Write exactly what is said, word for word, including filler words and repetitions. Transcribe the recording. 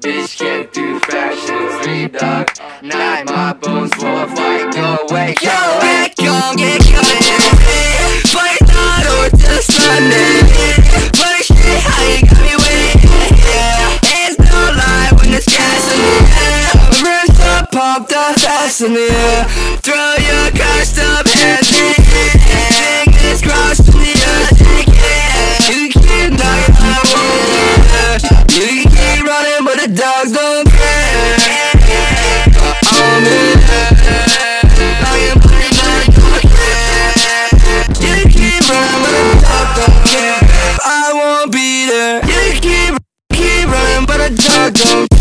Bitch can't do fraction three, dog. Night, my bones will fight. Go away, go away. Gon' get cut in. Play not or just Sunday. Funny shit, how you got me waiting. Yeah, it's no lie when there's gas in the air. Wrist up, pump the fast in the air. Throw your cursed up hands in the air. Fingers crossed in the air. You can keep knocking on wood. You can keep running, but the dogs don't care. I'm in there. Knocking, but the dogs don't care. You can keep running, but the dogs don't care. I won't be there. You can keep, keep running, but the dogs don't care.